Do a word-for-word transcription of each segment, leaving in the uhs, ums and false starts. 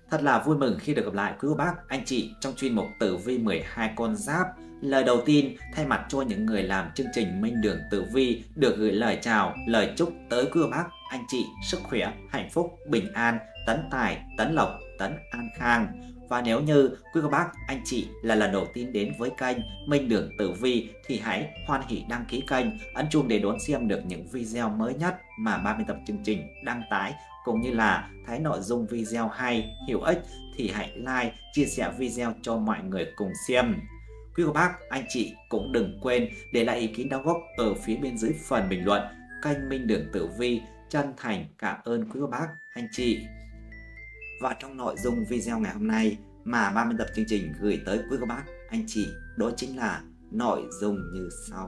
Thật là vui mừng khi được gặp lại quý cô bác, anh chị trong chuyên mục Tử Vi mười hai con giáp. Lời đầu tiên, thay mặt cho những người làm chương trình Minh Đường Tử Vi được gửi lời chào, lời chúc tới quý cô bác, anh chị sức khỏe, hạnh phúc, bình an, tấn tài, tấn lộc, tấn an khang. Và nếu như quý cô bác, anh chị là lần đầu tiên đến với kênh Minh Đường Tử Vi thì hãy hoan hỷ đăng ký kênh, ấn chuông để đón xem được những video mới nhất mà ba mươi tập chương trình đăng tải, cũng như là thấy nội dung video hay, hữu ích thì hãy like, chia sẻ video cho mọi người cùng xem. Quý cô bác, anh chị cũng đừng quên để lại ý kiến đóng góp ở phía bên dưới phần bình luận. Kênh Minh Đường Tử Vi chân thành cảm ơn quý cô bác, anh chị. Và trong nội dung video ngày hôm nay mà ba mươi tập chương trình gửi tới quý cô bác, anh chị, đó chính là nội dung như sau.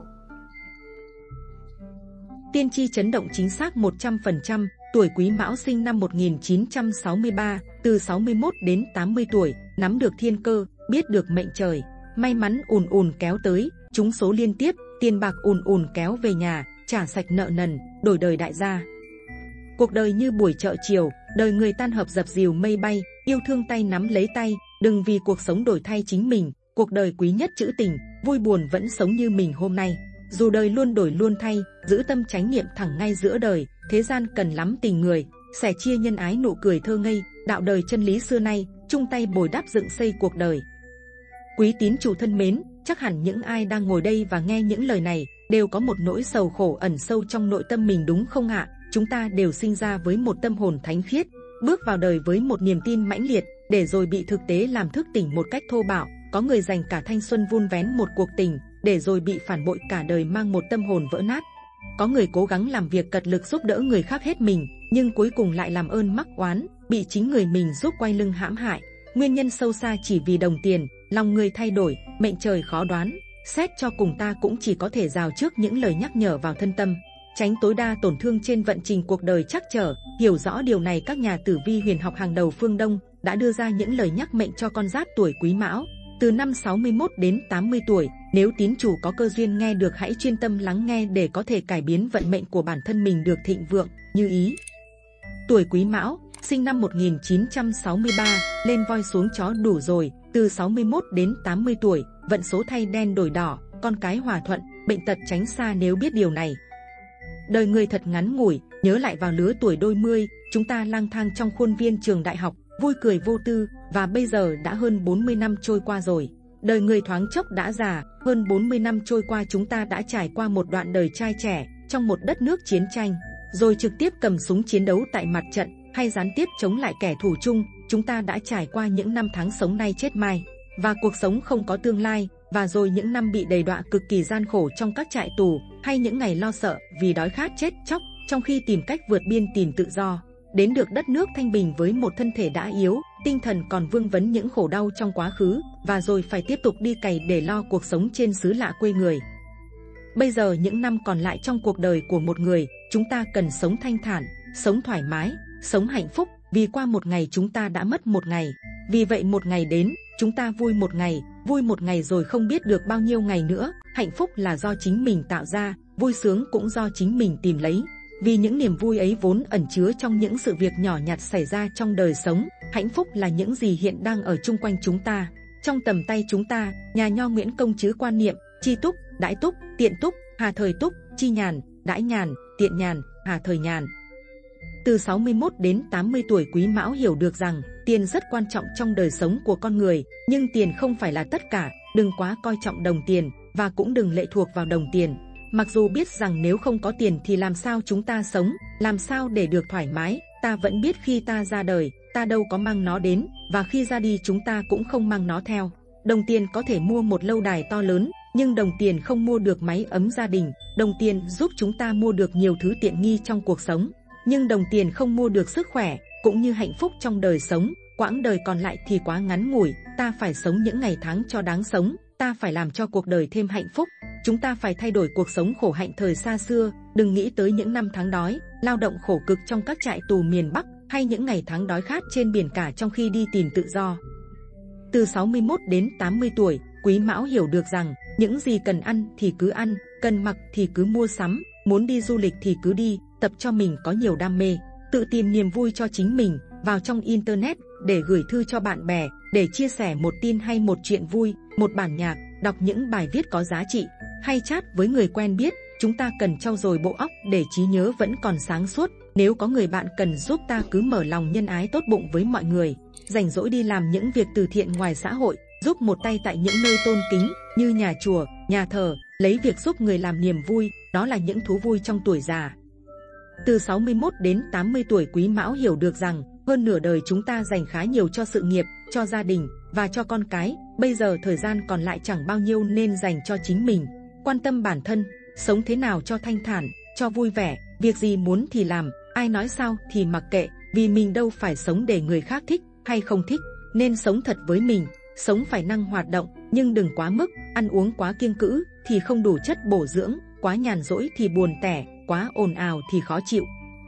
Tiên tri chấn động chính xác một trăm phần trăm, tuổi Quý Mão sinh năm một nghìn chín trăm sáu mươi ba, từ sáu mươi mốt đến tám mươi tuổi, nắm được thiên cơ, biết được mệnh trời, may mắn ùn ùn kéo tới, trúng số liên tiếp, tiền bạc ùn ùn kéo về nhà, trả sạch nợ nần, đổi đời đại gia. Cuộc đời như buổi chợ chiều, đời người tan hợp dập dìu mây bay, yêu thương tay nắm lấy tay, đừng vì cuộc sống đổi thay chính mình, cuộc đời quý nhất trữ tình, vui buồn vẫn sống như mình hôm nay. Dù đời luôn đổi luôn thay, giữ tâm chánh niệm thẳng ngay giữa đời, thế gian cần lắm tình người, sẻ chia nhân ái nụ cười thơ ngây, đạo đời chân lý xưa nay, chung tay bồi đắp dựng xây cuộc đời. Quý tín chủ thân mến, chắc hẳn những ai đang ngồi đây và nghe những lời này đều có một nỗi sầu khổ ẩn sâu trong nội tâm mình đúng không ạ? Chúng ta đều sinh ra với một tâm hồn thánh khiết, bước vào đời với một niềm tin mãnh liệt, để rồi bị thực tế làm thức tỉnh một cách thô bạo. Có người dành cả thanh xuân vun vén một cuộc tình, để rồi bị phản bội cả đời mang một tâm hồn vỡ nát. Có người cố gắng làm việc cật lực giúp đỡ người khác hết mình, nhưng cuối cùng lại làm ơn mắc oán, bị chính người mình giúp quay lưng hãm hại. Nguyên nhân sâu xa chỉ vì đồng tiền, lòng người thay đổi, mệnh trời khó đoán. Xét cho cùng ta cũng chỉ có thể rào trước những lời nhắc nhở vào thân tâm, tránh tối đa tổn thương trên vận trình cuộc đời trắc trở. Hiểu rõ điều này, các nhà tử vi huyền học hàng đầu phương Đông đã đưa ra những lời nhắc mệnh cho con giáp tuổi Quý Mão. Từ năm sáu mươi mốt đến tám mươi tuổi, nếu tín chủ có cơ duyên nghe được, hãy chuyên tâm lắng nghe để có thể cải biến vận mệnh của bản thân mình được thịnh vượng như ý. Tuổi Quý Mão, sinh năm một nghìn chín trăm sáu mươi ba, lên voi xuống chó đủ rồi. Từ sáu mươi mốt đến tám mươi tuổi, vận số thay đen đổi đỏ, con cái hòa thuận, bệnh tật tránh xa nếu biết điều này. Đời người thật ngắn ngủi, nhớ lại vào lứa tuổi đôi mươi, chúng ta lang thang trong khuôn viên trường đại học, vui cười vô tư, và bây giờ đã hơn bốn mươi năm trôi qua rồi. Đời người thoáng chốc đã già, hơn bốn mươi năm trôi qua chúng ta đã trải qua một đoạn đời trai trẻ, trong một đất nước chiến tranh, rồi trực tiếp cầm súng chiến đấu tại mặt trận, hay gián tiếp chống lại kẻ thù chung. Chúng ta đã trải qua những năm tháng sống nay chết mai, và cuộc sống không có tương lai, và rồi những năm bị đầy đọa cực kỳ gian khổ trong các trại tù, hay những ngày lo sợ vì đói khát chết chóc, trong khi tìm cách vượt biên tìm tự do, đến được đất nước thanh bình với một thân thể đã yếu, tinh thần còn vương vấn những khổ đau trong quá khứ, và rồi phải tiếp tục đi cày để lo cuộc sống trên xứ lạ quê người. Bây giờ những năm còn lại trong cuộc đời của một người, chúng ta cần sống thanh thản, sống thoải mái, sống hạnh phúc, vì qua một ngày chúng ta đã mất một ngày. Vì vậy một ngày đến, chúng ta vui một ngày, vui một ngày rồi không biết được bao nhiêu ngày nữa. Hạnh phúc là do chính mình tạo ra, vui sướng cũng do chính mình tìm lấy. Vì những niềm vui ấy vốn ẩn chứa trong những sự việc nhỏ nhặt xảy ra trong đời sống. Hạnh phúc là những gì hiện đang ở chung quanh chúng ta, trong tầm tay chúng ta. Nhà nho Nguyễn Công Trứ quan niệm: chi túc, đãi túc, tiện túc, hà thời túc, chi nhàn, đãi nhàn, tiện nhàn, hà thời nhàn. Từ sáu mươi mốt đến tám mươi tuổi, Quý Mão hiểu được rằng tiền rất quan trọng trong đời sống của con người, nhưng tiền không phải là tất cả. Đừng quá coi trọng đồng tiền, và cũng đừng lệ thuộc vào đồng tiền. Mặc dù biết rằng nếu không có tiền thì làm sao chúng ta sống, làm sao để được thoải mái, ta vẫn biết khi ta ra đời, ta đâu có mang nó đến, và khi ra đi chúng ta cũng không mang nó theo. Đồng tiền có thể mua một lâu đài to lớn, nhưng đồng tiền không mua được mái ấm gia đình. Đồng tiền giúp chúng ta mua được nhiều thứ tiện nghi trong cuộc sống, nhưng đồng tiền không mua được sức khỏe, cũng như hạnh phúc trong đời sống. Quãng đời còn lại thì quá ngắn ngủi, ta phải sống những ngày tháng cho đáng sống, ta phải làm cho cuộc đời thêm hạnh phúc. Chúng ta phải thay đổi cuộc sống khổ hạnh thời xa xưa, đừng nghĩ tới những năm tháng đói, lao động khổ cực trong các trại tù miền Bắc, hay những ngày tháng đói khát trên biển cả trong khi đi tìm tự do. Từ sáu mươi mốt đến tám mươi tuổi, Quý Mão hiểu được rằng những gì cần ăn thì cứ ăn, cần mặc thì cứ mua sắm, muốn đi du lịch thì cứ đi, tập cho mình có nhiều đam mê, tự tìm niềm vui cho chính mình. Vào trong Internet, để gửi thư cho bạn bè, để chia sẻ một tin hay một chuyện vui, một bản nhạc, đọc những bài viết có giá trị, hay chat với người quen biết. Chúng ta cần trau dồi bộ óc để trí nhớ vẫn còn sáng suốt. Nếu có người bạn cần giúp ta cứ mở lòng nhân ái tốt bụng với mọi người. Rảnh rỗi đi làm những việc từ thiện ngoài xã hội, giúp một tay tại những nơi tôn kính như nhà chùa, nhà thờ, lấy việc giúp người làm niềm vui, đó là những thú vui trong tuổi già. Từ sáu mươi mốt đến tám mươi tuổi Quý Mão hiểu được rằng hơn nửa đời chúng ta dành khá nhiều cho sự nghiệp, cho gia đình và cho con cái. Bây giờ thời gian còn lại chẳng bao nhiêu nên dành cho chính mình, quan tâm bản thân, sống thế nào cho thanh thản, cho vui vẻ, việc gì muốn thì làm, ai nói sao thì mặc kệ, vì mình đâu phải sống để người khác thích hay không thích, nên sống thật với mình. Sống phải năng hoạt động, nhưng đừng quá mức, ăn uống quá kiêng cữ thì không đủ chất bổ dưỡng, quá nhàn rỗi thì buồn tẻ, quá ồn ào thì khó chịu.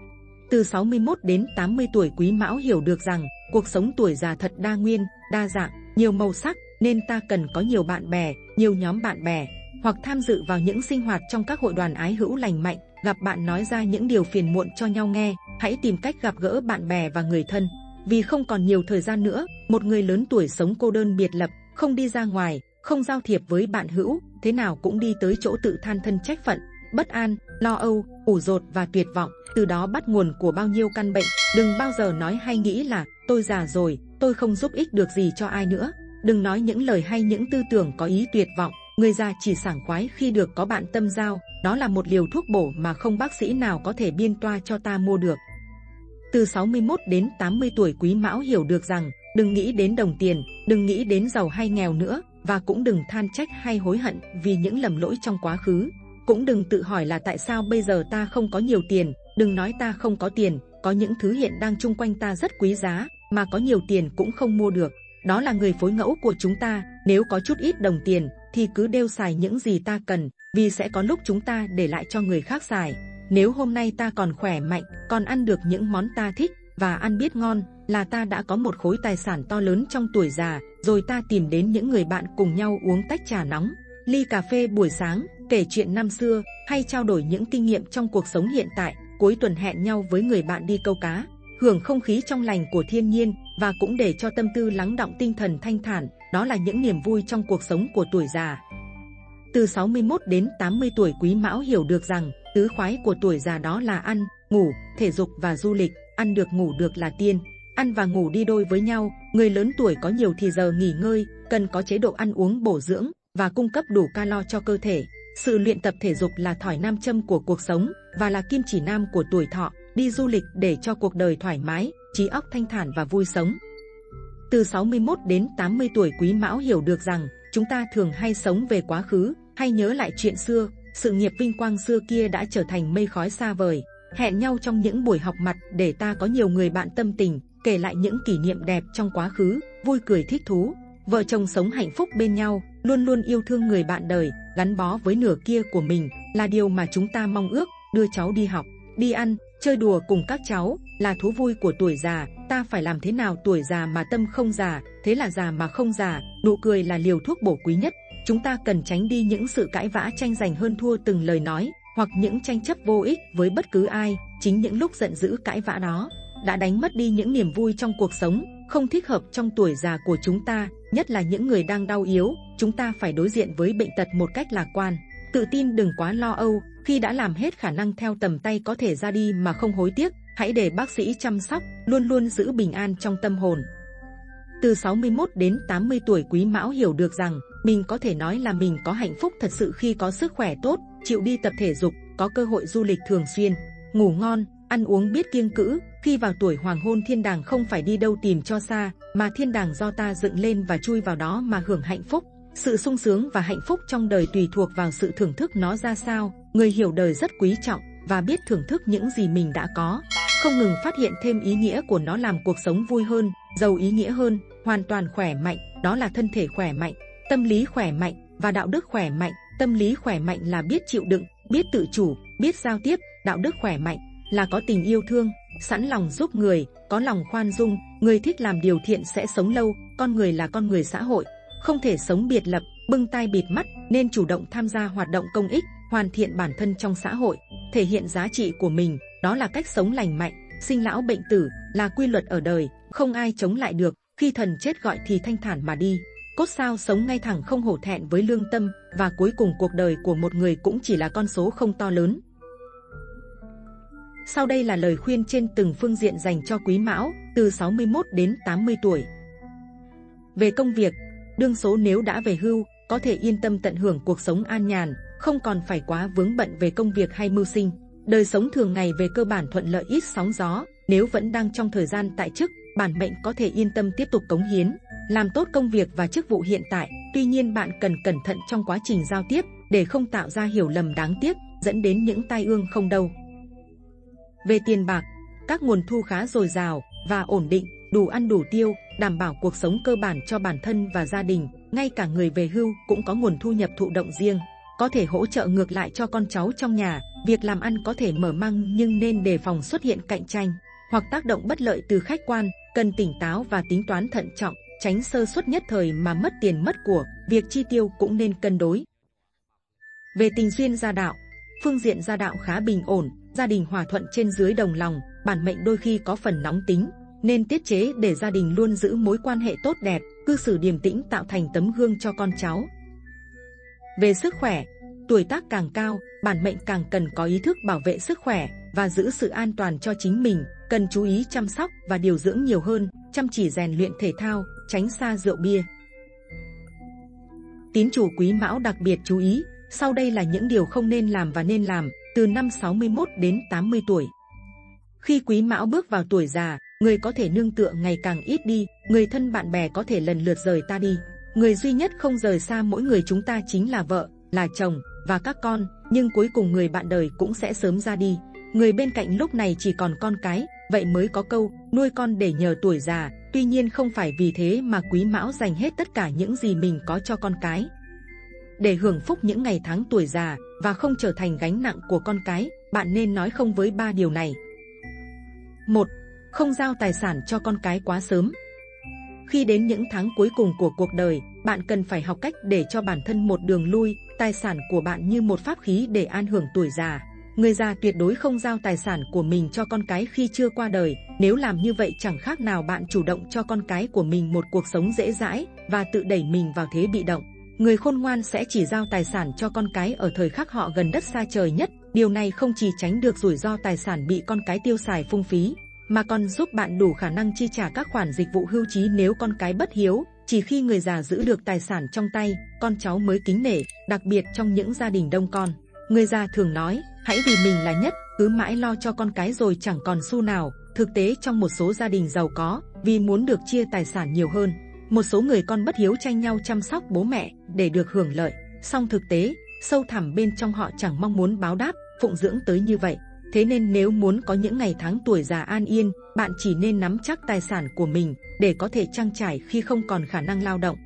Từ sáu mươi mốt đến tám mươi tuổi Quý Mão hiểu được rằng cuộc sống tuổi già thật đa nguyên, đa dạng, nhiều màu sắc, nên ta cần có nhiều bạn bè, nhiều nhóm bạn bè, hoặc tham dự vào những sinh hoạt trong các hội đoàn ái hữu lành mạnh, gặp bạn nói ra những điều phiền muộn cho nhau nghe. Hãy tìm cách gặp gỡ bạn bè và người thân, vì không còn nhiều thời gian nữa. Một người lớn tuổi sống cô đơn biệt lập, không đi ra ngoài, không giao thiệp với bạn hữu, thế nào cũng đi tới chỗ tự than thân trách phận, bất an, lo âu, ủ dột và tuyệt vọng. Từ đó bắt nguồn của bao nhiêu căn bệnh. Đừng bao giờ nói hay nghĩ là tôi già rồi, tôi không giúp ích được gì cho ai nữa. Đừng nói những lời hay những tư tưởng có ý tuyệt vọng. Người già chỉ sảng khoái khi được có bạn tâm giao, đó là một liều thuốc bổ mà không bác sĩ nào có thể biên toa cho ta mua được. Từ sáu mươi mốt đến tám mươi tuổi Quý Mão hiểu được rằng đừng nghĩ đến đồng tiền, đừng nghĩ đến giàu hay nghèo nữa, và cũng đừng than trách hay hối hận vì những lầm lỗi trong quá khứ. Cũng đừng tự hỏi là tại sao bây giờ ta không có nhiều tiền. Đừng nói ta không có tiền, có những thứ hiện đang chung quanh ta rất quý giá mà có nhiều tiền cũng không mua được. Đó là người phối ngẫu của chúng ta. Nếu có chút ít đồng tiền thì cứ đeo xài những gì ta cần, vì sẽ có lúc chúng ta để lại cho người khác xài. Nếu hôm nay ta còn khỏe mạnh, còn ăn được những món ta thích và ăn biết ngon, là ta đã có một khối tài sản to lớn trong tuổi già. Rồi ta tìm đến những người bạn cùng nhau uống tách trà nóng, ly cà phê buổi sáng, kể chuyện năm xưa, hay trao đổi những kinh nghiệm trong cuộc sống hiện tại. Cuối tuần hẹn nhau với người bạn đi câu cá, hưởng không khí trong lành của thiên nhiên, và cũng để cho tâm tư lắng đọng, tinh thần thanh thản. Đó là những niềm vui trong cuộc sống của tuổi già. Từ sáu mươi mốt đến tám mươi tuổi Quý Mão hiểu được rằng tứ khoái của tuổi già đó là ăn, ngủ, thể dục và du lịch. Ăn được ngủ được là tiên. Ăn và ngủ đi đôi với nhau. Người lớn tuổi có nhiều thì giờ nghỉ ngơi, cần có chế độ ăn uống bổ dưỡng và cung cấp đủ calo cho cơ thể. Sự luyện tập thể dục là thỏi nam châm của cuộc sống và là kim chỉ nam của tuổi thọ. Đi du lịch để cho cuộc đời thoải mái, trí óc thanh thản và vui sống. Từ sáu mươi mốt đến tám mươi tuổi Quý Mão hiểu được rằng chúng ta thường hay sống về quá khứ, hay nhớ lại chuyện xưa. Sự nghiệp vinh quang xưa kia đã trở thành mây khói xa vời. Hẹn nhau trong những buổi họp mặt để ta có nhiều người bạn tâm tình, kể lại những kỷ niệm đẹp trong quá khứ, vui cười thích thú. Vợ chồng sống hạnh phúc bên nhau, luôn luôn yêu thương người bạn đời, gắn bó với nửa kia của mình, là điều mà chúng ta mong ước. Đưa cháu đi học, đi ăn, chơi đùa cùng các cháu là thú vui của tuổi già. Ta phải làm thế nào tuổi già mà tâm không già, thế là già mà không già. Nụ cười là liều thuốc bổ quý nhất. Chúng ta cần tránh đi những sự cãi vã tranh giành hơn thua từng lời nói, hoặc những tranh chấp vô ích với bất cứ ai. Chính những lúc giận dữ cãi vã đó đã đánh mất đi những niềm vui trong cuộc sống, không thích hợp trong tuổi già của chúng ta. Nhất là những người đang đau yếu, chúng ta phải đối diện với bệnh tật một cách lạc quan, tự tin. Đừng quá lo âu khi đã làm hết khả năng theo tầm tay, có thể ra đi mà không hối tiếc. Hãy để bác sĩ chăm sóc, luôn luôn giữ bình an trong tâm hồn. Từ sáu mươi mốt đến tám mươi tuổi Quý Mão hiểu được rằng mình có thể nói là mình có hạnh phúc thật sự khi có sức khỏe tốt, chịu đi tập thể dục, có cơ hội du lịch thường xuyên, ngủ ngon, ăn uống biết kiêng cữ. Khi vào tuổi hoàng hôn, thiên đàng không phải đi đâu tìm cho xa, mà thiên đàng do ta dựng lên và chui vào đó mà hưởng hạnh phúc. Sự sung sướng và hạnh phúc trong đời tùy thuộc vào sự thưởng thức nó ra sao. Người hiểu đời rất quý trọng và biết thưởng thức những gì mình đã có, không ngừng phát hiện thêm ý nghĩa của nó, làm cuộc sống vui hơn, giàu ý nghĩa hơn. Hoàn toàn khỏe mạnh, đó là thân thể khỏe mạnh, tâm lý khỏe mạnh và đạo đức khỏe mạnh. Tâm lý khỏe mạnh là biết chịu đựng, biết tự chủ, biết giao tiếp. Đạo đức khỏe mạnh là có tình yêu thương, sẵn lòng giúp người, có lòng khoan dung. Người thích làm điều thiện sẽ sống lâu. Con người là con người xã hội, không thể sống biệt lập, bưng tai bịt mắt, nên chủ động tham gia hoạt động công ích, hoàn thiện bản thân trong xã hội, thể hiện giá trị của mình. Đó là cách sống lành mạnh. Sinh lão bệnh tử, là quy luật ở đời, không ai chống lại được, khi thần chết gọi thì thanh thản mà đi. Cốt sao sống ngay thẳng không hổ thẹn với lương tâm, và cuối cùng cuộc đời của một người cũng chỉ là con số không to lớn. Sau đây là lời khuyên trên từng phương diện dành cho Quý Mão, từ sáu mươi mốt đến tám mươi tuổi. Về công việc, đương số nếu đã về hưu, có thể yên tâm tận hưởng cuộc sống an nhàn, không còn phải quá vướng bận về công việc hay mưu sinh. Đời sống thường ngày về cơ bản thuận lợi ít sóng gió, nếu vẫn đang trong thời gian tại chức, bản mệnh có thể yên tâm tiếp tục cống hiến, làm tốt công việc và chức vụ hiện tại. Tuy nhiên bạn cần cẩn thận trong quá trình giao tiếp, để không tạo ra hiểu lầm đáng tiếc, dẫn đến những tai ương không đâu. Về tiền bạc, các nguồn thu khá dồi dào và ổn định, đủ ăn đủ tiêu, đảm bảo cuộc sống cơ bản cho bản thân và gia đình. Ngay cả người về hưu cũng có nguồn thu nhập thụ động riêng, có thể hỗ trợ ngược lại cho con cháu trong nhà. Việc làm ăn có thể mở mang nhưng nên đề phòng xuất hiện cạnh tranh hoặc tác động bất lợi từ khách quan, cần tỉnh táo và tính toán thận trọng, tránh sơ suất nhất thời mà mất tiền mất của. Việc chi tiêu cũng nên cân đối. Về tình duyên gia đạo, phương diện gia đạo khá bình ổn, gia đình hòa thuận trên dưới đồng lòng. Bản mệnh đôi khi có phần nóng tính, nên tiết chế để gia đình luôn giữ mối quan hệ tốt đẹp, cư xử điềm tĩnh tạo thành tấm gương cho con cháu. Về sức khỏe, tuổi tác càng cao, bản mệnh càng cần có ý thức bảo vệ sức khỏe và giữ sự an toàn cho chính mình, cần chú ý chăm sóc và điều dưỡng nhiều hơn, chăm chỉ rèn luyện thể thao, tránh xa rượu bia. Tín chủ Quý Mão đặc biệt chú ý, sau đây là những điều không nên làm và nên làm, từ năm sáu mươi mốt đến tám mươi tuổi. Khi Quý Mão bước vào tuổi già, người có thể nương tựa ngày càng ít đi, người thân bạn bè có thể lần lượt rời ta đi. Người duy nhất không rời xa mỗi người chúng ta chính là vợ, là chồng và các con, nhưng cuối cùng người bạn đời cũng sẽ sớm ra đi. Người bên cạnh lúc này chỉ còn con cái, vậy mới có câu nuôi con để nhờ tuổi già. Tuy nhiên không phải vì thế mà Quý Mão dành hết tất cả những gì mình có cho con cái. Để hưởng phúc những ngày tháng tuổi già và không trở thành gánh nặng của con cái, bạn nên nói không với ba điều này. một. Không giao tài sản cho con cái quá sớm. Khi đến những tháng cuối cùng của cuộc đời, bạn cần phải học cách để cho bản thân một đường lui. Tài sản của bạn như một pháp khí để an hưởng tuổi già. Người già tuyệt đối không giao tài sản của mình cho con cái khi chưa qua đời. Nếu làm như vậy chẳng khác nào bạn chủ động cho con cái của mình một cuộc sống dễ dãi và tự đẩy mình vào thế bị động. Người khôn ngoan sẽ chỉ giao tài sản cho con cái ở thời khắc họ gần đất xa trời nhất. Điều này không chỉ tránh được rủi ro tài sản bị con cái tiêu xài phung phí, mà còn giúp bạn đủ khả năng chi trả các khoản dịch vụ hưu trí nếu con cái bất hiếu. Chỉ khi người già giữ được tài sản trong tay, con cháu mới kính nể, đặc biệt trong những gia đình đông con. Người già thường nói, hãy vì mình là nhất, cứ mãi lo cho con cái rồi chẳng còn xu nào. Thực tế trong một số gia đình giàu có, vì muốn được chia tài sản nhiều hơn, một số người con bất hiếu tranh nhau chăm sóc bố mẹ để được hưởng lợi. Song thực tế, sâu thẳm bên trong họ chẳng mong muốn báo đáp, phụng dưỡng tới như vậy. Thế nên nếu muốn có những ngày tháng tuổi già an yên, bạn chỉ nên nắm chắc tài sản của mình để có thể trang trải khi không còn khả năng lao động.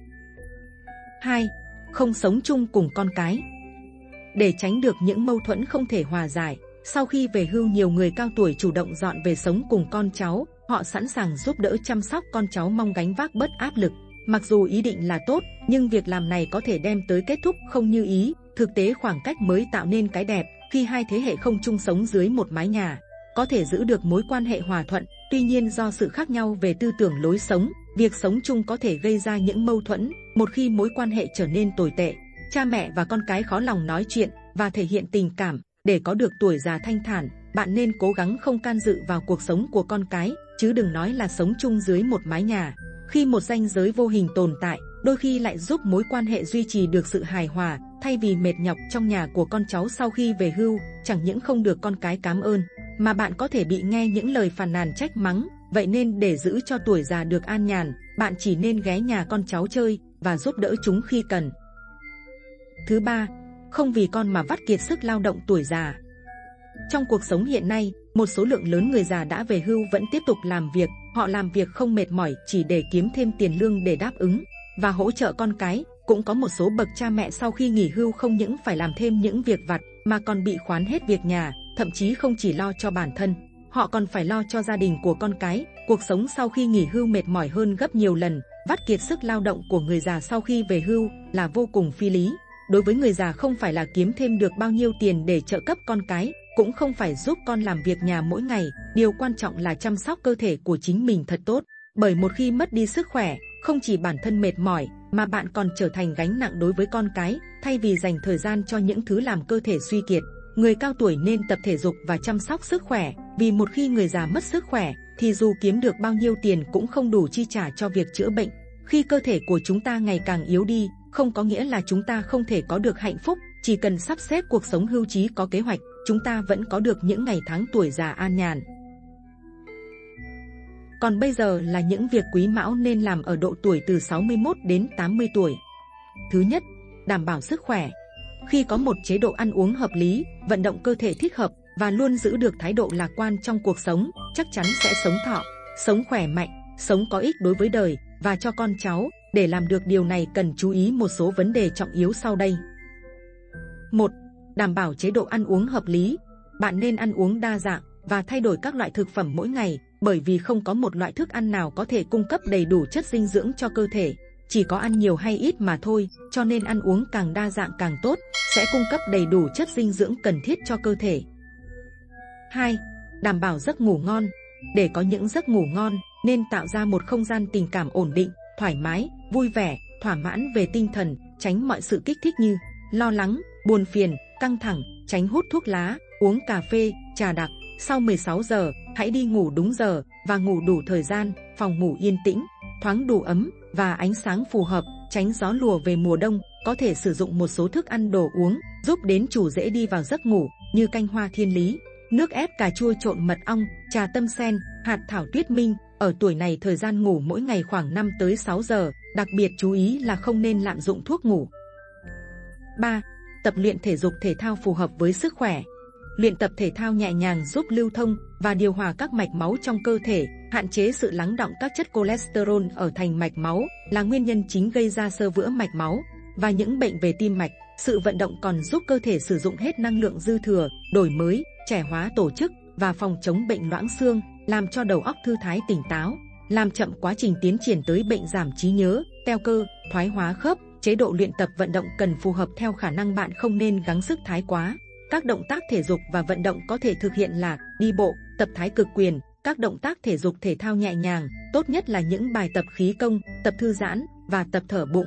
hai. Không sống chung cùng con cái. Để tránh được những mâu thuẫn không thể hòa giải, sau khi về hưu nhiều người cao tuổi chủ động dọn về sống cùng con cháu. Họ sẵn sàng giúp đỡ chăm sóc con cháu, mong gánh vác bớt áp lực. Mặc dù ý định là tốt, nhưng việc làm này có thể đem tới kết thúc không như ý. Thực tế khoảng cách mới tạo nên cái đẹp. Khi hai thế hệ không chung sống dưới một mái nhà, có thể giữ được mối quan hệ hòa thuận. Tuy nhiên do sự khác nhau về tư tưởng lối sống, việc sống chung có thể gây ra những mâu thuẫn. Một khi mối quan hệ trở nên tồi tệ, cha mẹ và con cái khó lòng nói chuyện và thể hiện tình cảm. Để có được tuổi già thanh thản, bạn nên cố gắng không can dự vào cuộc sống của con cái, chứ đừng nói là sống chung dưới một mái nhà. Khi một ranh giới vô hình tồn tại, đôi khi lại giúp mối quan hệ duy trì được sự hài hòa. Thay vì mệt nhọc trong nhà của con cháu sau khi về hưu, chẳng những không được con cái cảm ơn, mà bạn có thể bị nghe những lời phàn nàn trách mắng. Vậy nên để giữ cho tuổi già được an nhàn, bạn chỉ nên ghé nhà con cháu chơi và giúp đỡ chúng khi cần. Thứ ba, không vì con mà vắt kiệt sức lao động tuổi già. Trong cuộc sống hiện nay, một số lượng lớn người già đã về hưu vẫn tiếp tục làm việc. Họ làm việc không mệt mỏi chỉ để kiếm thêm tiền lương để đáp ứng và hỗ trợ con cái. Cũng có một số bậc cha mẹ sau khi nghỉ hưu không những phải làm thêm những việc vặt mà còn bị khoán hết việc nhà, thậm chí không chỉ lo cho bản thân, họ còn phải lo cho gia đình của con cái. Cuộc sống sau khi nghỉ hưu mệt mỏi hơn gấp nhiều lần. Vắt kiệt sức lao động của người già sau khi về hưu là vô cùng phi lý. Đối với người già không phải là kiếm thêm được bao nhiêu tiền để trợ cấp con cái, cũng không phải giúp con làm việc nhà mỗi ngày, điều quan trọng là chăm sóc cơ thể của chính mình thật tốt. Bởi một khi mất đi sức khỏe, không chỉ bản thân mệt mỏi, mà bạn còn trở thành gánh nặng đối với con cái, thay vì dành thời gian cho những thứ làm cơ thể suy kiệt. Người cao tuổi nên tập thể dục và chăm sóc sức khỏe, vì một khi người già mất sức khỏe, thì dù kiếm được bao nhiêu tiền cũng không đủ chi trả cho việc chữa bệnh. Khi cơ thể của chúng ta ngày càng yếu đi, không có nghĩa là chúng ta không thể có được hạnh phúc, chỉ cần sắp xếp cuộc sống hưu trí có kế hoạch, chúng ta vẫn có được những ngày tháng tuổi già an nhàn. Còn bây giờ là những việc Quý Mão nên làm ở độ tuổi từ sáu mươi mốt đến tám mươi tuổi. Thứ nhất, đảm bảo sức khỏe. Khi có một chế độ ăn uống hợp lý, vận động cơ thể thích hợp và luôn giữ được thái độ lạc quan trong cuộc sống, chắc chắn sẽ sống thọ, sống khỏe mạnh, sống có ích đối với đời và cho con cháu. Để làm được điều này cần chú ý một số vấn đề trọng yếu sau đây. một. Đảm bảo chế độ ăn uống hợp lý. Bạn nên ăn uống đa dạng và thay đổi các loại thực phẩm mỗi ngày, bởi vì không có một loại thức ăn nào có thể cung cấp đầy đủ chất dinh dưỡng cho cơ thể. Chỉ có ăn nhiều hay ít mà thôi, cho nên ăn uống càng đa dạng càng tốt, sẽ cung cấp đầy đủ chất dinh dưỡng cần thiết cho cơ thể. hai. Đảm bảo giấc ngủ ngon. Để có những giấc ngủ ngon, nên tạo ra một không gian tình cảm ổn định, thoải mái, vui vẻ, thỏa mãn về tinh thần, tránh mọi sự kích thích như lo lắng, buồn phiền, căng thẳng, tránh hút thuốc lá, uống cà phê, trà đặc. Sau mười sáu giờ, hãy đi ngủ đúng giờ và ngủ đủ thời gian, phòng ngủ yên tĩnh, thoáng đủ ấm và ánh sáng phù hợp, tránh gió lùa về mùa đông. Có thể sử dụng một số thức ăn đồ uống giúp đến chủ dễ đi vào giấc ngủ như canh hoa thiên lý, nước ép cà chua trộn mật ong, trà tâm sen, hạt thảo tuyết minh. Ở tuổi này thời gian ngủ mỗi ngày khoảng năm tới sáu giờ, đặc biệt chú ý là không nên lạm dụng thuốc ngủ. ba. Tập luyện thể dục thể thao phù hợp với sức khỏe. Luyện tập thể thao nhẹ nhàng giúp lưu thông và điều hòa các mạch máu trong cơ thể, hạn chế sự lắng đọng các chất cholesterol ở thành mạch máu, là nguyên nhân chính gây ra xơ vữa mạch máu và những bệnh về tim mạch. Sự vận động còn giúp cơ thể sử dụng hết năng lượng dư thừa, đổi mới, trẻ hóa tổ chức và phòng chống bệnh loãng xương, làm cho đầu óc thư thái tỉnh táo, làm chậm quá trình tiến triển tới bệnh giảm trí nhớ, teo cơ, thoái hóa khớp. Chế độ luyện tập vận động cần phù hợp theo khả năng, bạn không nên gắng sức thái quá. Các động tác thể dục và vận động có thể thực hiện là đi bộ, tập thái cực quyền, các động tác thể dục thể thao nhẹ nhàng, tốt nhất là những bài tập khí công, tập thư giãn và tập thở bụng.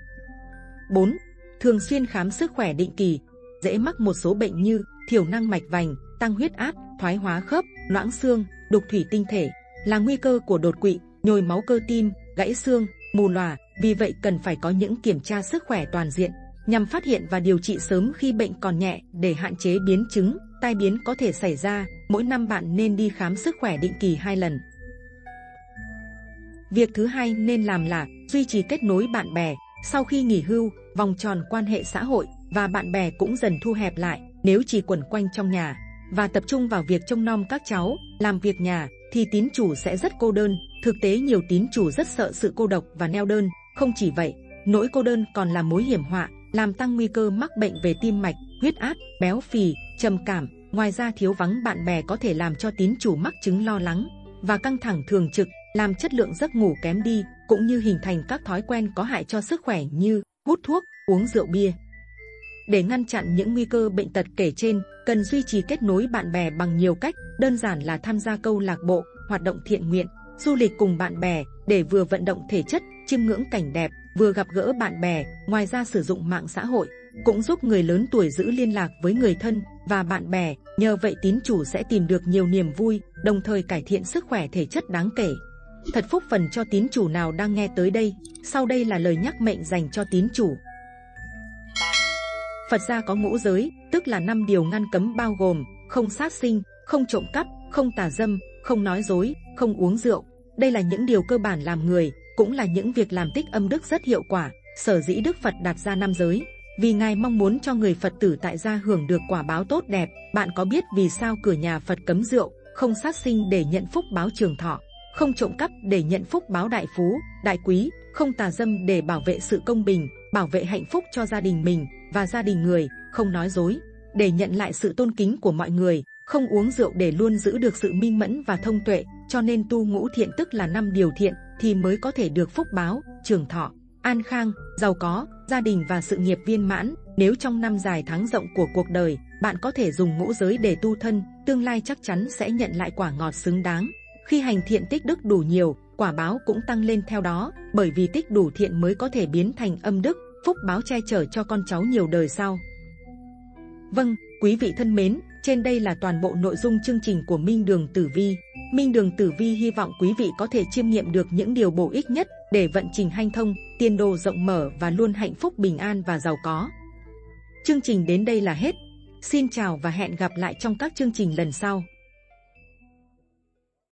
bốn. Thường xuyên khám sức khỏe định kỳ. Dễ mắc một số bệnh như thiểu năng mạch vành, tăng huyết áp, thoái hóa khớp, loãng xương, đục thủy tinh thể, là nguy cơ của đột quỵ, nhồi máu cơ tim, gãy xương, mù lòa. Vì vậy cần phải có những kiểm tra sức khỏe toàn diện, nhằm phát hiện và điều trị sớm khi bệnh còn nhẹ, để hạn chế biến chứng, tai biến có thể xảy ra. Mỗi năm bạn nên đi khám sức khỏe định kỳ hai lần. Việc thứ hai nên làm là duy trì kết nối bạn bè. Sau khi nghỉ hưu, vòng tròn quan hệ xã hội và bạn bè cũng dần thu hẹp lại. Nếu chỉ quẩn quanh trong nhà và tập trung vào việc trông nom các cháu, làm việc nhà, thì tín chủ sẽ rất cô đơn. Thực tế nhiều tín chủ rất sợ sự cô độc và neo đơn. Không chỉ vậy, nỗi cô đơn còn là mối hiểm họa, làm tăng nguy cơ mắc bệnh về tim mạch, huyết áp, béo phì, trầm cảm. Ngoài ra thiếu vắng bạn bè có thể làm cho tín chủ mắc chứng lo lắng và căng thẳng thường trực, làm chất lượng giấc ngủ kém đi, cũng như hình thành các thói quen có hại cho sức khỏe như hút thuốc, uống rượu bia. Để ngăn chặn những nguy cơ bệnh tật kể trên, cần duy trì kết nối bạn bè bằng nhiều cách, đơn giản là tham gia câu lạc bộ, hoạt động thiện nguyện, du lịch cùng bạn bè để vừa vận động thể chất, chiêm ngưỡng cảnh đẹp, vừa gặp gỡ bạn bè. Ngoài ra sử dụng mạng xã hội cũng giúp người lớn tuổi giữ liên lạc với người thân và bạn bè, nhờ vậy tín chủ sẽ tìm được nhiều niềm vui, đồng thời cải thiện sức khỏe thể chất đáng kể. Thật phúc phần cho tín chủ nào đang nghe tới đây. Sau đây là lời nhắc mệnh dành cho tín chủ. Phật gia có ngũ giới, tức là năm điều ngăn cấm, bao gồm không sát sinh, không trộm cắp, không tà dâm, không nói dối, không uống rượu. Đây là những điều cơ bản làm người, cũng là những việc làm tích âm đức rất hiệu quả. Sở dĩ Đức Phật đặt ra năm giới, vì Ngài mong muốn cho người Phật tử tại gia hưởng được quả báo tốt đẹp. Bạn có biết vì sao cửa nhà Phật cấm rượu, không sát sinh để nhận phúc báo trường thọ, không trộm cắp để nhận phúc báo đại phú, đại quý, không tà dâm để bảo vệ sự công bình, bảo vệ hạnh phúc cho gia đình mình và gia đình người, không nói dối để nhận lại sự tôn kính của mọi người, không uống rượu để luôn giữ được sự minh mẫn và thông tuệ. Cho nên tu ngũ thiện, tức là năm điều thiện, thì mới có thể được phúc báo, trường thọ, an khang, giàu có, gia đình và sự nghiệp viên mãn. Nếu trong năm dài tháng rộng của cuộc đời, bạn có thể dùng ngũ giới để tu thân, tương lai chắc chắn sẽ nhận lại quả ngọt xứng đáng. Khi hành thiện tích đức đủ nhiều, quả báo cũng tăng lên theo đó, bởi vì tích đủ thiện mới có thể biến thành âm đức, phúc báo che chở cho con cháu nhiều đời sau. Vâng, quý vị thân mến, trên đây là toàn bộ nội dung chương trình của Minh Đường Tử Vi. Minh Đường Tử Vi hy vọng quý vị có thể chiêm nghiệm được những điều bổ ích nhất để vận trình hanh thông, tiền đồ rộng mở và luôn hạnh phúc bình an và giàu có. Chương trình đến đây là hết. Xin chào và hẹn gặp lại trong các chương trình lần sau.